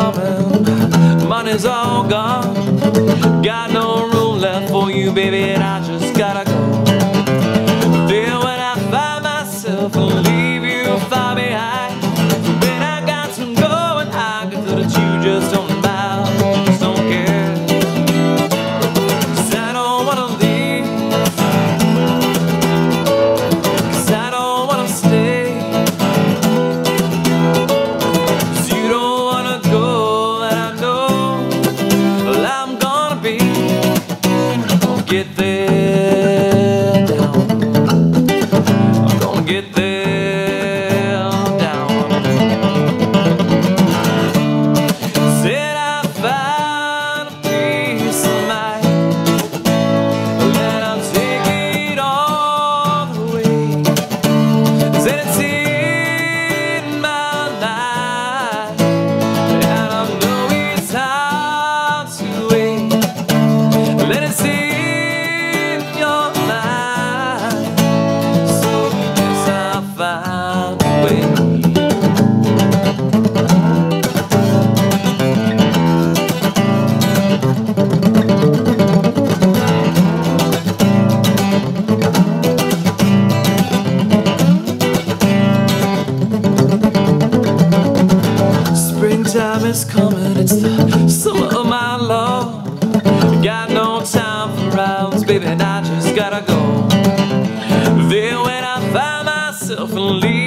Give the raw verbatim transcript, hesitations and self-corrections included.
coming, money's all gone. Got no room left for you, baby, and I just gotta go. Then when I find myself and leave you far behind, when I got to go and I can feel that you just don't mind, just don't care. 'Cause I don't wanna leave, 'cause I don't wanna stay, 'cause you don't wanna go, and I know, well, I'm gonna be, I'll get there down, I'm gonna get there. Springtime is coming, it's the summer of my love. Got no time for rounds, baby, and I just gotta go. Then when I find myself and leave